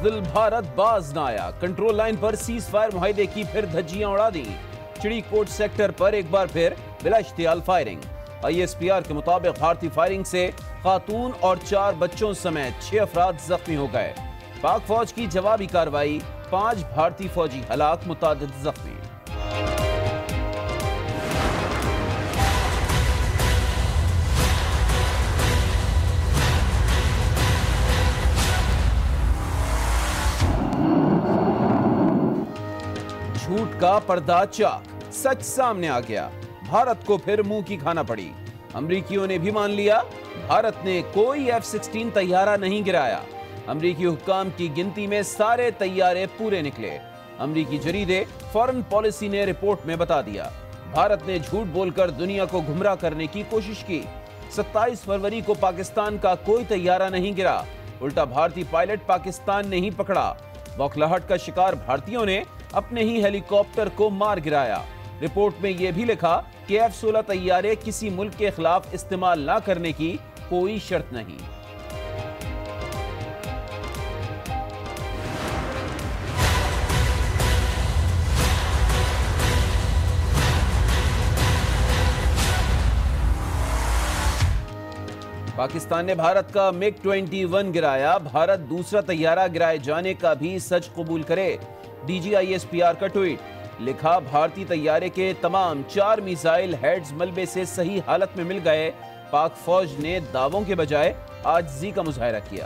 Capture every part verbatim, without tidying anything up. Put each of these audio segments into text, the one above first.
बुज़दिल भारत बाज न आया। कंट्रोल लाइन पर सीज फायर मुआहदे की फिर धज्जियां उड़ा दी। चिड़ी कोट सेक्टर पर एक बार फिर बिला इश्तियाल firing. I S P R के मुताबिक भारतीय फायरिंग से खातून और चार बच्चों समेत छह अफराद जख्मी हो गए। पाक फौज की जवाबी कार्रवाई, पांच भारतीय फौजी हलाक, मुतादिद जख्मी। झूठ का पर्दा चाक, सच सामने आ गया। भारत को फिर मुंह की खाना पड़ी। अमरीकियों ने भी मान लिया, भारत ने कोई एफ सिक्सटीन तैयारा नहीं गिराया। अमरीकी हुक्काम की गिनती में सारे तैयारे पूरे निकले। अमरीकी जरीदे फॉरेन पॉलिसी ने रिपोर्ट में बता दिया, भारत ने झूठ बोलकर दुनिया को गुमराह करने की कोशिश की। सत्ताईस फरवरी को पाकिस्तान का कोई तैयारा नहीं गिरा, उल्टा भारतीय पायलट पाकिस्तान ने ही पकड़ा। बौखलाहट का शिकार भारतीयों ने अपने ही हेलीकॉप्टर को मार गिराया। रिपोर्ट में यह भी लिखा कि एफ सोलह तैयारे किसी मुल्क के खिलाफ इस्तेमाल ना करने की कोई शर्त नहीं। पाकिस्तान ने भारत का मिग इक्कीस गिराया। भारत दूसरा तैयारा गिराए जाने का भी सच कबूल करे। D G I S P R tweet ट्वीट, लिखा भारतीय तैयारे के तमाम चार मिसाइल हेड्स मलबे से सही हालत में मिल गए। पाक फौज ने दावों के बजाय आजिज़ी का मुजाहरा किया।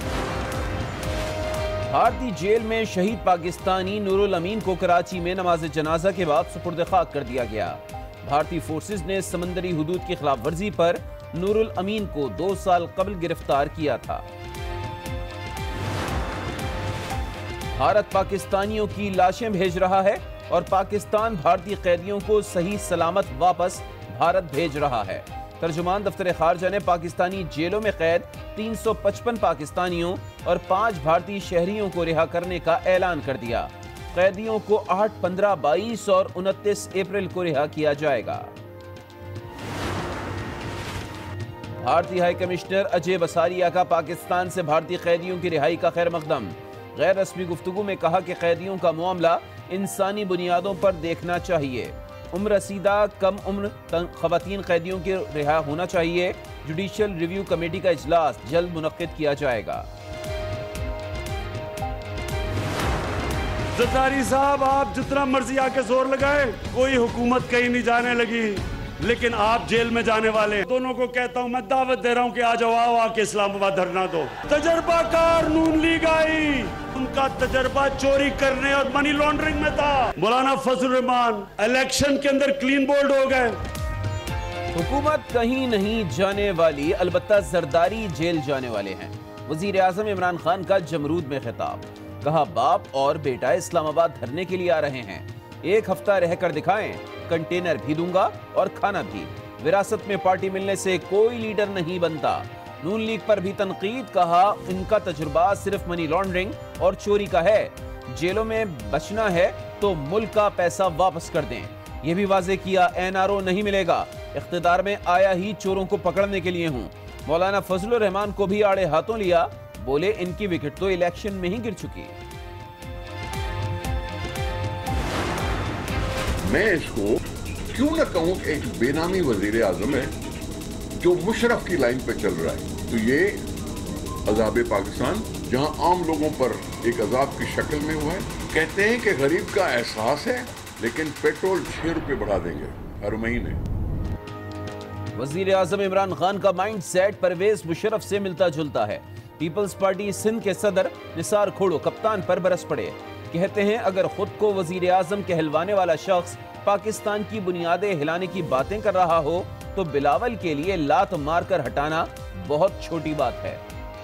भारतीय जेल में शहीद पाकिस्तानी नूरुल अमीन को कराची में नमाज जनाजा के बाद सुपुर्द खाक कर दिया गया। भारतीय फोर्सेज ने समंदरी हुदूद की खिलाफ वर्जी पर नूरुल अमीन को दो साल कबल गिरफ्तार किया था। भारत पाकिस्तानियों की लाशें भेज रहा है और पाकिस्तान भारतीय कैदियों को सही सलामत वापस भारत भेज रहा है। तर्जुमान दफ्तर खारजा ने पाकिस्तानी जेलों में कैद तीन सौ पचपन पाकिस्तानियों और पांच भारतीय शहरियों को रिहा करने का ऐलान कर दिया। कैदियों को आठ, पंद्रह, बाईस और उनतीस अप्रैल को रिहा किया जाएगा। भारतीय हाई कमिश्नर अजय बसारिया का पाकिस्तान से भारतीय कैदियों की रिहाई का खैर मकदम। गैर रस्मी गुफ्तगू में कहा कि कैदियों का मामला इंसानी बुनियादों पर देखना चाहिए। उम्र रसीदा कम उम्र खवातीन कैदियों के रिहा होना चाहिए। जुडिशियल रिव्यू कमेटी का इजलास जल्द मुनक्किद किया जाएगा। जरदारी साहब, आप जितना मर्जी आके जोर लगाए, कोई हुकूमत कहीं नहीं जाने लगी, लेकिन आप जेल में जाने वाले। दोनों को कहता हूं, मैं दावत दे रहा हूं कि आ जाओ, आओ आके इस्लामाबाद धरना दो। तजर्बाकार नून लीग आई, उनका तजर्बा चोरी करने और मनी लॉन्ड्रिंग में था। मौलाना फजल रहमान इलेक्शन के अंदर क्लीन बोल्ड हो गए। हुकूमत कहीं नहीं जाने वाली, अलबत्ता जरदारी जेल जाने वाले हैं। वजीर आजम इमरान खान का जमरूद में खिताब, कहा बाप और बेटा इस्लामाबाद धरने के लिए आ रहे हैं, एक हफ्ता रहकर दिखाएं, कंटेनर भी दूंगा और खाना भी। विरासत में पार्टी मिलने से कोई लीडर नहीं बनता। नून लीग पर भी तनकीद, कहा इनका तजुर्बा सिर्फ मनी लॉन्ड्रिंग और चोरी का है। जेलों में बचना है तो मुल्क का पैसा वापस कर दें। यह भी वाजे किया, एन आर ओ नहीं मिलेगा, इख्तिदार में आया ही चोरों को पकड़ने के लिए हूँ। मौलाना फजल रहमान को भी आड़े हाथों लिया, बोले इनकी विकेट तो इलेक्शन में ही गिर चुकी है। मैं इसको क्यों न कहूं कि एक बेनामी वजीर आजम है जो मुशर्रफ की लाइन पे चल रहा है। तो ये अजाब पाकिस्तान जहां आम लोगों पर एक अजाब की शक्ल में हुआ है। कहते हैं कि गरीब का एहसास है, लेकिन पेट्रोल छह रुपए बढ़ा देंगे हर महीने। वजीर आजम इमरान खान का माइंड सेट परवेज मुशर्रफ से मिलता जुलता है। पीपल्स पार्टी सिंध के सदर निसार खोड़ो कप्तान पर बरस पड़े। कहते हैं अगर खुद को वजीर आजम कहलवाने वाला शख्स पाकिस्तान की बुनियादें हिलाने की बातें कर रहा हो तो बिलावल के लिए लात मारकर हटाना बहुत छोटी बात है।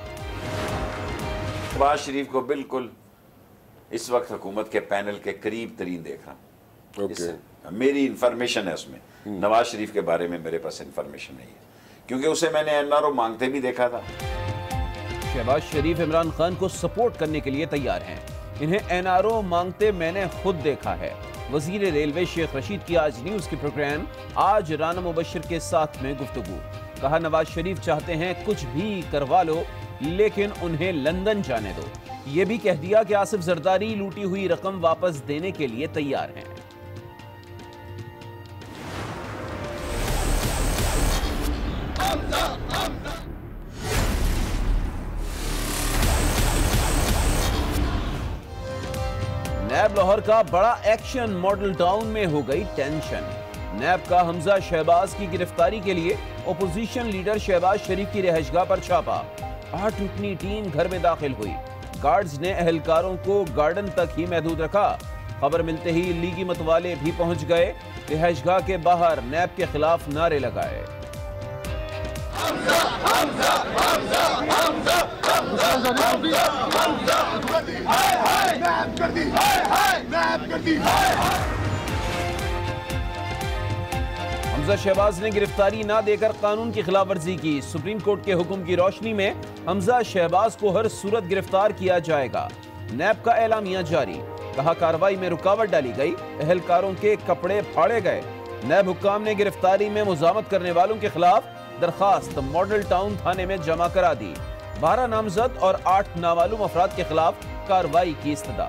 नवाज शरीफ को बिल्कुल इस वक्त हुकूमत के पैनल के करीब तरीन देख रहा हूं। okay. मेरी इंफॉर्मेशन है उसमें। hmm. नवाज शरीफ के बारे में मेरे पास इंफॉर्मेशन नहीं है, क्योंकि उसे मैंने एन आर ओ मांगते भी देखा था। शहबाज शरीफ इमरान खान को सपोर्ट करने के लिए तैयार हैं। इन्हें एन आर ओ मांगते मैंने खुद देखा है। वजीर रेलवे शेख रशीद की आज न्यूज के प्रोग्राम आज राना मुबशर के साथ में गुफ्तगू, कहा नवाज शरीफ चाहते हैं कुछ भी करवा लो, लेकिन उन्हें लंदन जाने दो। ये भी कह दिया कि आसिफ जरदारी लूटी हुई रकम वापस देने के लिए तैयार हैं। नैब लाहौर का बड़ा एक्शन, मॉडल टाउन में हो गई टेंशन। नैब का हमजा शहबाज की गिरफ्तारी के लिए ओपोजिशन लीडर शहबाज शरीफ की रिहाइशगाह पर छापा। आठ रुकनी टीम घर में दाखिल हुई। गार्ड्स ने अहलकारों को गार्डन तक ही महदूद रखा। खबर मिलते ही लीगी मतवाले भी पहुंच गए। रिहाइशगाह के बाहर नैब के खिलाफ नारे लगाए। हमजा शहबाज ने गिरफ्तारी ना देकर कानून की खिलाफ वर्जी की। सुप्रीम कोर्ट के हुक्म की रोशनी में हमजा शहबाज को हर सूरत गिरफ्तार किया जाएगा। नैब का एलामिया जारी, कहा कार्रवाई में रुकावट डाली गई, अहलकारों के कपड़े फाड़े गए। नैब हुक्काम ने गिरफ्तारी में मुजामत करने वालों के खिलाफ दरखास्त मॉडल टाउन थाने में जमा करा दी। बारह नामजद और आठ नामालूम अफराद के खिलाफ कार्रवाई की इस्तदा।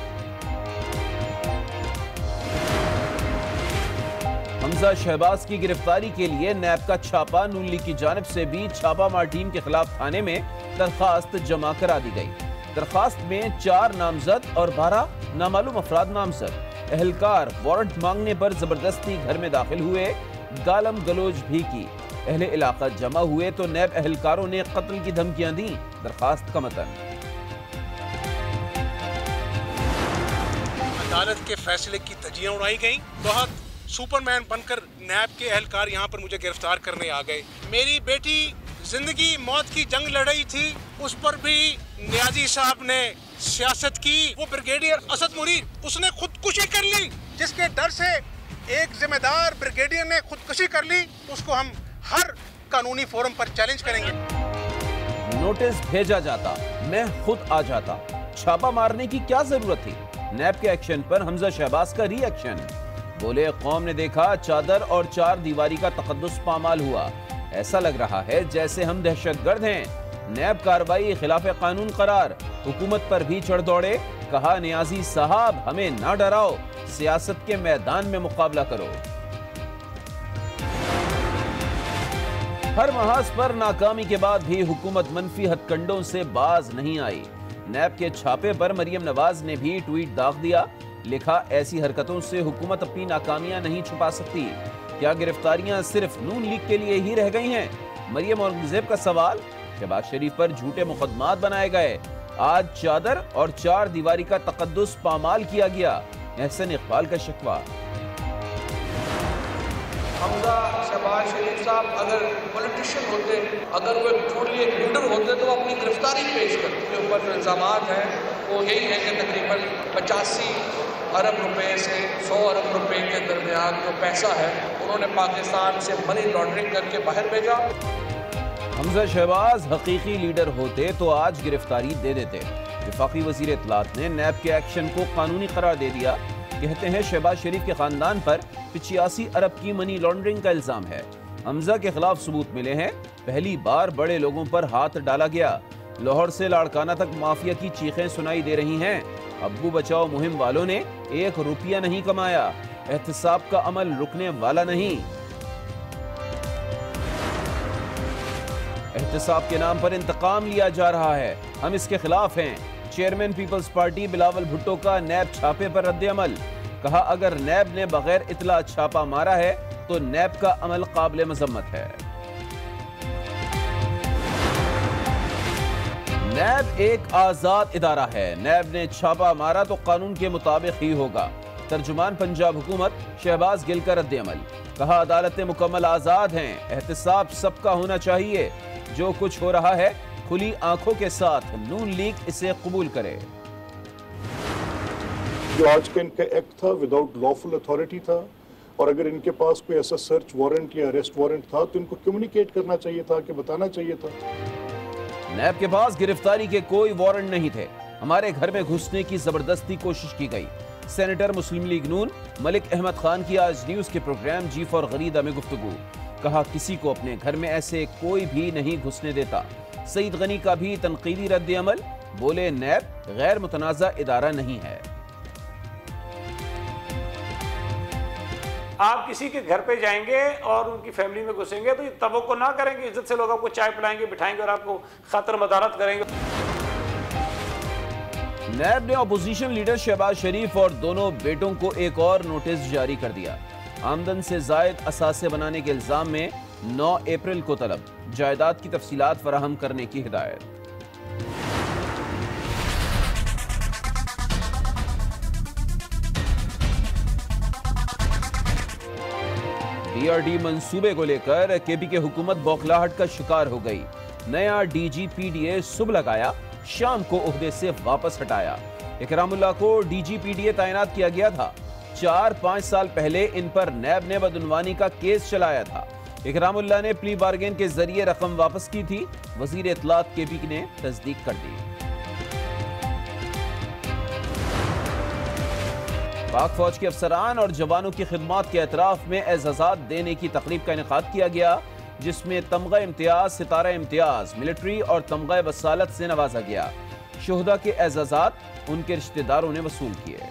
हमजा शहबाज की गिरफ्तारी के लिए नैब का छापा, नून लीग की जानिब से भी छापामार टीम के खिलाफ थाने में दरखास्त जमा करा दी गई। दरखास्त में चार नामजद और बारह नामालूम अफराद नामजद। अहलकार वारंट मांगने पर जबरदस्ती घर में दाखिल हुए, गालम गलोच भी की। अहले इलाका जमा हुए तो नैब अहलकारों ने कत्ल की धमकियां दी। दरखास्त का मतन। अदालत के फैसले की धज्जियां उड़ाई गई। बहुत सुपरमैन बनकर नैब के अहलकार यहाँ पर मुझे गिरफ्तार करने आ गए। मेरी बेटी जिंदगी मौत की जंग लड़ी थी, उस पर भी नियाजी साहब ने सियासत की। वो ब्रिगेडियर असद मुरीद, उसने खुदकुशी कर ली, जिसके डर से एक जिम्मेदार ब्रिगेडियर ने खुदकुशी कर ली। उसको हम हर कानूनी फोरम पर चैलेंज करेंगे। नोटिस भेजा जाता, मैं खुद आ जाता। छापा मारने की क्या जरूरत थी? नैब के एक्शन पर हमजा शहबाज का रिएक्शन। बोले, कौम ने देखा चादर और चार दीवारी का तकद्दुस पामाल हुआ। ऐसा लग रहा है जैसे हम दहशतगर्द हैं। नैब कार्रवाई खिलाफ कानून करार। हुकूमत पर भी चढ़ दौड़े। कहा, नियाजी साहब हमें ना डराओ, सियासत के मैदान में मुकाबला करो। हर महाज पर नाकामी के बाद भी हुकूमत मनफी हथकंडों से बाज नहीं आई। नैब के छापे पर मरियम नवाज ने भी ट्वीट दाग दिया। लिखा, ऐसी हरकतों से हुकूमत अपनी नाकामियां नहीं छुपा सकती। क्या गिरफ्तारियां सिर्फ नून लीग के लिए ही रह गई हैं? मरियम औरंगजेब का सवाल। शहबाज शरीफ पर झूठे मुकदमात बनाए गए। आज चादर और चार दीवारी का तकद्दुस पामाल किया गया। एहसन इकबाल का शिकवा। हमजा शहबाज शरीफ साहब अगर पॉलिटिशियन होते, अगर वो ट्रूली एक लीडर होते तो वो अपनी गिरफ्तारी पेश करते। उनके ऊपर जो इल्ज़ामात हैं वो यही है कि तकरीबन पचासी अरब रुपए से सौ अरब रुपए के दरमियान जो पैसा है उन्होंने पाकिस्तान से मनी लॉन्ड्रिंग करके बाहर भेजा। हमजा शहबाज हकीकी लीडर होते तो आज गिरफ्तारी दे देते। वफाकी वजीर इत्तलात ने नैब के एक्शन को कानूनी करार दे दिया। कहते हैं शहबाज शरीफ के खानदान पर पिचासी अरब की मनी लॉन्ड्रिंग का इल्जाम है। हमजा के खिलाफ सबूत मिले हैं। पहली बार बड़े लोगों पर हाथ डाला गया। लाहौर से लाड़काना तक माफिया की चीखें सुनाई दे रही हैं। अब्बू बचाओ मुहिम वालों ने एक रुपया नहीं कमाया। एहतसाब का अमल रुकने वाला नहीं। एहतसाब के नाम पर इंतकाम लिया जा रहा है, हम इसके खिलाफ हैं। चेयरमैन पीपल्स पार्टी बिलावल भुट्टो का नैब छापे पर रद्द अमल। कहा, अगर नैब ने बगैर इतला छापा मारा है तो नैब का अमल काबिल मजम्मत है। नैब एक आजाद इदारा है। नैब ने छापा मारा तो कानून के मुताबिक ही होगा। तर्जुमान पंजाब हुकूमत शहबाज गिल का रद्द अमल। कहा, अदालतें मुकम्मल आजाद हैं, एहतसाब सबका होना चाहिए। जो कुछ हो रहा है खुली आंखों के साथ नून लीग इसे कबूल करे। जो आज का इनका एक्ट था विदाउट लॉफुल अथॉरिटी था, और अगर इनके पास कोई ऐसा सर्च वारंट या अरेस्ट वारंट था तो इनको कम्युनिकेट करना चाहिए था, कि बताना चाहिए था। नैब के पास गिरफ्तारी के कोई वारंट नहीं थे। हमारे घर में घुसने की जबरदस्ती कोशिश की गई। सेनेटर मुस्लिम लीग नून मलिक अहमद खान की आज न्यूज के प्रोग्राम जी फॉर गरीदा में गुफ्तगू। कहा, किसी को अपने घर में ऐसे कोई भी नहीं घुसने देता। सईद गनी का भी तनकीदी रद्द अमल। बोले नैब गैर मुतनाज़ा इदारा नहीं है। आप किसी के घर पे जाएंगे और उनकी फैमिली में घुसेंगे तो ये तवक्को ना करेंगे, इज्जत से लोग आपको चाय पिलाएंगे, बिठाएंगे और आपको खातर मदारत करेंगे। नैब ने अपोजिशन लीडर शहबाज शरीफ और दोनों बेटों को एक और नोटिस जारी कर दिया। आमदन से जायद असासे बनाने के इल्जाम में नौ अप्रैल को तलब, जायदाद की तफसीलात फराहम करने की हिदायत। डीआरडी मंसूबे को लेकर केपी के हुकूमत बौखलाहट का शिकार हो गई। नया डीजीपीडीए सुबह लगाया, शाम को ओहदे से वापस हटाया। इकरामुल्लाह को डीजीपीडीए तैनात किया गया था। चार पांच साल पहले इन पर नैब ने बदउनवानी का केस चलाया था। इकरामुल्लाह ने प्ली बार्गेन के जरिए रकम वापस की थी। वजीर इत्तलात केपी ने तस्दीक कर दी। पाक फौज के अफसरान और जवानों की खिदमत के एतराफ में एजाजात देने की तकरीब का इनेकाद किया गया, जिसमें तमगा इम्तियाज, सितारा इम्तियाज, मिलिट्री और तमगा वसालत से नवाजा गया। शुहदा के एजाजात उनके रिश्तेदारों ने वसूल किए।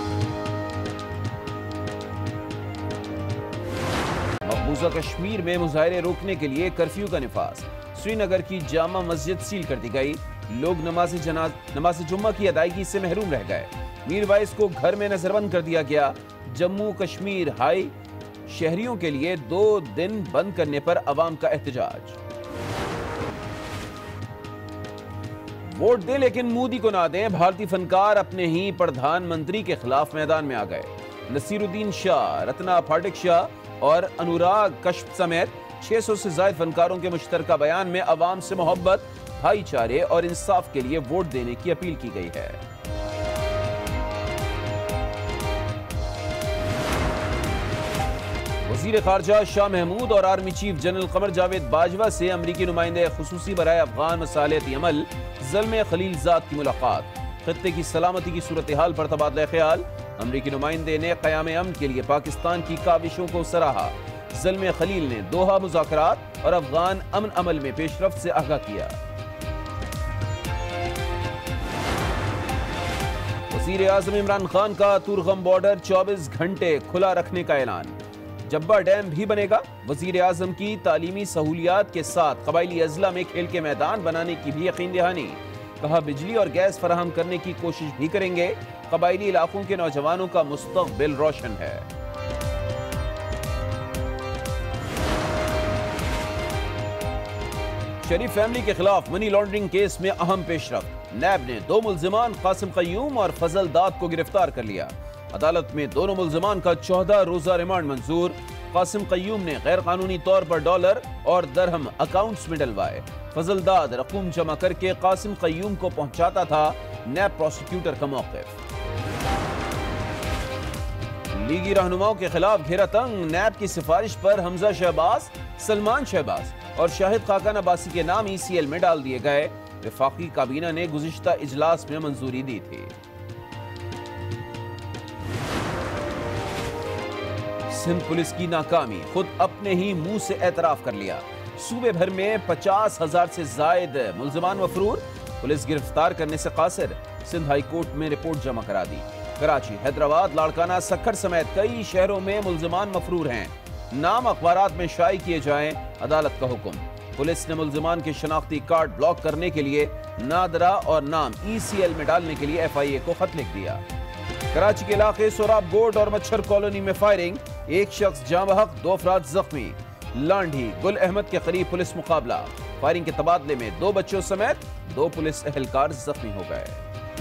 मकबूजा कश्मीर में मुजाहरे रोकने के लिए कर्फ्यू का निफाज। श्रीनगर की जामा मस्जिद सील कर दी गई। लोग नमाज जनाज नमाज जुम्मा की अदायगी से महरूम रह गए। मीरवाइस को घर में नजरबंद कर दिया गया। जम्मू कश्मीर हाई शहरियों के लिए दो दिन बंद करने पर अवाम का एहतजाज। वोट दे लेकिन मोदी को ना दें, भारतीय फनकार अपने ही प्रधानमंत्री के खिलाफ मैदान में आ गए। नसीरुद्दीन शाह, रत्ना फाटिक शाह और अनुराग कश्यप समेत छह सौ से ज्यादा फनकारों के मुश्तरका बयान में अवाम से मोहब्बत, भाईचारे और इंसाफ के लिए वोट देने की अपील की गई है। वज़ीर ख़ारजा शाह महमूद और army chief general Qamar Javed Bajwa से अमरीकी नुमाइंदे खुसूसी बराए अफगान मसालियाती अमल ज़ल्मे खलीलजाद की मुलाकात। खत्ते की सलामती की सूरत हाल पर तबादला ख्याल। अमरीकी नुमाइंदे ने क़याम अमन के लिए पाकिस्तान की काविशों को सराहा। ज़ल्मे खलील ने दोहा मुज़ाकरात और अफगान अमन अमल में पेशरफ्त से आगाह किया। वज़ीर आज़म इमरान खान का तुरगम बॉर्डर चौबीस घंटे खुला रखने का ऐलान। जब्बा डैम भी बनेगा। वज़ीर आज़म की तालीमी सहूलियात के साथ कबायली अजला में खेल के मैदान बनाने की भी यकीन दहानी। कहा बिजली और गैस फराहम करने की कोशिश भी करेंगे। कबायली इलाकों के नौजवानों का मुस्तक़बिल रोशन है। शरीफ फैमिली के खिलाफ मनी लॉन्ड्रिंग केस में अहम पेशरफ्त। नैब ने दो मुल्जिमान कासिम क़य्यूम और फजल दाद को गिरफ्तार कर लिया। अदालत में दोनों मुल्जिमान का चौदह रोजा रिमांड मंजूर। कासिम क़य्यूम ने गैर कानूनी तौर पर डॉलर और दरहम अकाउंट्स में डलवाए। फजल दाद रकूम जमा करके कासिम क़य्यूम को पहुंचाता था। नैब प्रोसिक्यूटर का मौक़िफ़। लीगी रहनुमाओं के खिलाफ घेरा तंग। नैब की सिफारिश पर हमजा शहबाज, सलमान शहबाज और शाहिद खाकान अब्बासी के नाम ई सी एल में डाल दिए गए। वफाकी काबीना ने गुज़िश्ता इजलास में मंजूरी दी थी। सिंध पुलिस की नाकामी, खुद अपने ही मुंह से एतराफ कर लिया। सूबे भर में पचास हजार से जायद मुल्जिमान मफरूर। पुलिस गिरफ्तार करने से कासिर। सिंध हाई कोर्ट में रिपोर्ट जमा करा दी। कराची, हैदराबाद, लाड़काना, सक्खर समेत कई शहरों में मुल्जिमान मफरूर हैं। नाम अखबारात में शाये किए जाएं, अदालत का हुक्म। पुलिस ने मुल्जिमान के शनाख्ती कार्ड ब्लॉक करने के लिए नादरा और नाम ई सी एल में डालने के लिए एफ आई ए को खत लिख दिया। कराची के इलाके सोराब गोट और मच्छर कॉलोनी में फायरिंग। एक शख्स जाँ बहक, दो अफराद जख्मी। लांढी गुल अहमद के करीब पुलिस मुकाबला। फायरिंग के तबादले में दो बच्चों समेत दो पुलिस एहलकार जख्मी हो गए।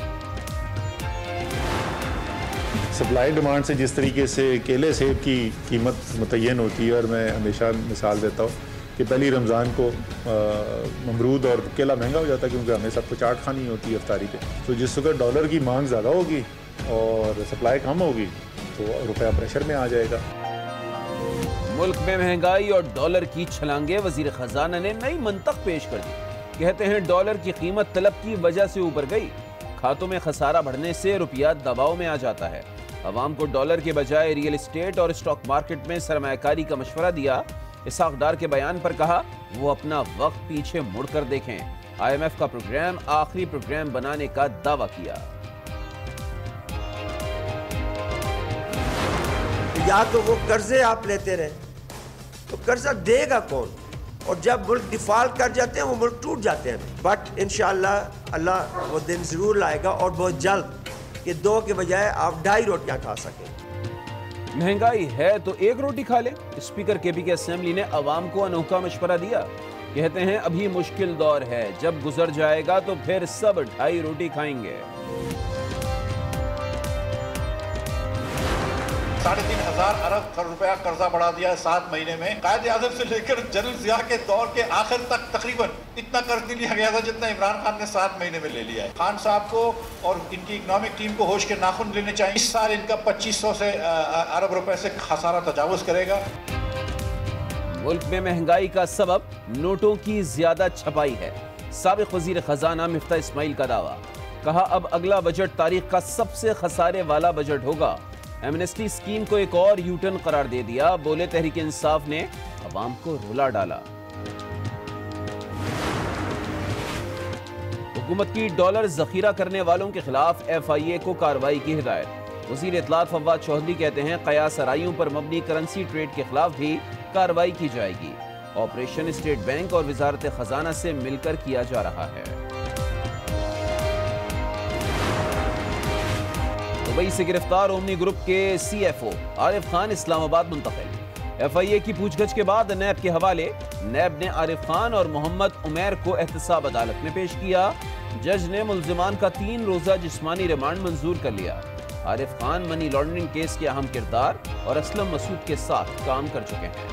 सप्लाई डिमांड से जिस तरीके से केले सेब की कीमत मुतय्यन होती है, और मैं हमेशा मिसाल देता हूँ कि पहली रमज़ान को अमरूद और केला महंगा हो जाता है, क्योंकि हमें सबको चाट खानी होती है इफ्तारी पे। तो जिस वक्त डॉलर की मांग ज़्यादा होगी और सप्लाई कम होगी तो रुपया प्रेशर में आ जाएगा। मुल्क में महंगाई और डॉलर की छलांगे। वजीर खजाना ने नई मंतक पेश कर दी। कहते हैं डॉलर की कीमत तलब की वजह से ऊपर गई। खातों में खसारा बढ़ने से रुपया दबाव में आ जाता है। अवाम को डॉलर के बजाय रियल एस्टेट और स्टॉक मार्केट में सरमायाकारी का मशवरा दिया। इसहाक डार के बयान पर कहा वो अपना वक्त पीछे मुड़कर देखें। आई एम एफ का प्रोग्राम आखिरी प्रोग्राम बनाने का दावा किया। या तो वो कर्जे आप लेते रहे, तो कर्जा देगा कौन? और जब मुल्क डिफॉल्ट कर जाते हैं वो मुल्क टूट जाते हैं। बट इंशाअल्लाह अल्लाह वो दिन जरूर लाएगा और बहुत जल्द, कि दो के बजाय आप ढाई रोटियां खा सकें। महंगाई है तो एक रोटी खा ले। स्पीकर केपी के असेंबली ने अवाम को अनोखा मशवरा दिया। कहते हैं अभी मुश्किल दौर है, जब गुजर जाएगा तो फिर सब ढाई रोटी खाएंगे। साढ़े तीन हजार अरब रुपया कर्जा बढ़ा दिया है सात महीने में। कायदे आजम से लेकर जनरल जिया के दौर के आखिर तक तकरीबन इतना कर्ज नहीं लिया गया था जितना इमरान खान ने सात महीने में ले लिया है। खान साहब को और इनकी इकोनॉमिक टीम को होश के नाखून लेने चाहिए। इस साल इनका पच्चीस सौ से अरब रुपए से खसारा तजावुज करेगा। मुल्क में महंगाई का सबब नोटों की ज्यादा छपाई है। साबिक वजीर खजाना मिफ्ता इस्माइल का दावा। कहा अब अगला बजट तारीख का सबसे खसारे वाला बजट होगा। एमनेस्टी स्कीम को एक और यूटर्न करार दे दिया। बोले तहरीक इंसाफ ने अवाम को रुला डाला। हुकूमत की डॉलर जखीरा करने वालों के खिलाफ एफ आई ए को कार्रवाई की हिदायत। वजीर इत्तलात फवाद चौधरी कहते हैं कयास आराइयों पर मबनी करेंसी ट्रेड के खिलाफ भी कार्रवाई की जाएगी। ऑपरेशन स्टेट बैंक और वजारत खजाना से मिलकर किया जा रहा है। दुबई से गिरफ्तार ओमनी ग्रुप के C F O Arif Khan Islamabad मुंतकिल। एफ आई ए की पूछगछ के बाद नैब के हवाले। नैब ने आरिफ खान और मोहम्मद उमैर को एहतसाब अदालत में पेश किया। जज ने मुल्जिमान का तीन रोजा जिस्मानी रिमांड मंजूर कर लिया। Arif Khan money laundering case के अहम किरदार और असलम मसूद के साथ काम कर चुके हैं।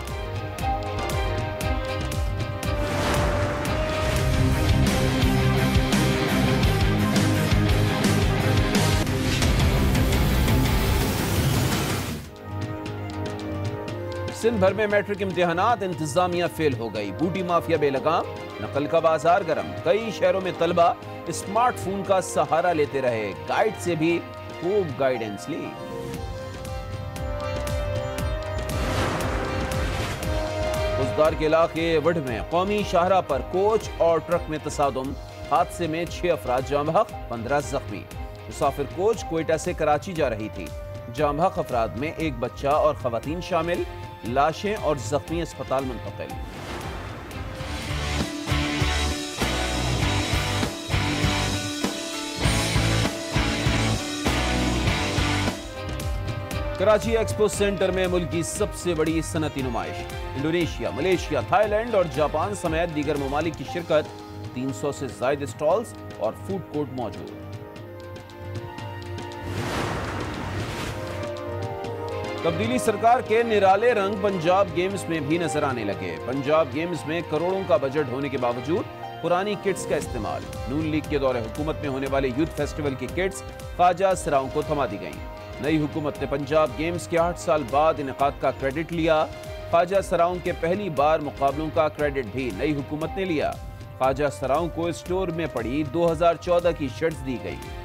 सिंध भर में मैट्रिक इम्तिहानात, इंतजामिया फेल हो गई। बूटी माफिया बेलगाम, नकल का बाजार गर्म। कई शहरों में तलबा स्मार्टफोन का सहारा लेते रहे। गाइड से भी खूब गाइडेंस ली। उजदार के इलाके वढ़ में कौमी शाहरा पर कोच और ट्रक में तसादुम। हादसे में छह अफराद जाम बहक, पंद्रह जख्मी। मुसाफिर कोच कोयटा से कराची जा रही थी। जाम बहक अफराद में एक बच्चा और खवातीन शामिल। लाशें और जख्मी अस्पताल मुंतकिल। कराची एक्सपो सेंटर में मुल्क की सबसे बड़ी सनती नुमाइश। इंडोनेशिया, मलेशिया, थाईलैंड और जापान समेत दीगर ममालिक की शिरकत। तीन सौ से ज्यादा स्टॉल्स और फूड कोर्ट मौजूद। तब्दीली सरकार के निराले रंग पंजाब गेम्स में भी नजर आने लगे। पंजाब गेम्स में करोड़ों का बजट होने के बावजूद पुरानी किट्स का इस्तेमाल। नून लीग के दौरे हुकूमत में होने वाले यूथ फेस्टिवल की किट्स ख्वाजा सराओं को थमा दी गईं। नई हुकूमत ने पंजाब गेम्स के आठ साल बाद इनेकाद का क्रेडिट लिया। ख्वाजा सराओं के पहली बार मुकाबलों का क्रेडिट भी नई हुकूमत ने लिया। ख्वाजा सराओं को स्टोर में पड़ी दो हजार चौदह की शर्ट्स दी गई।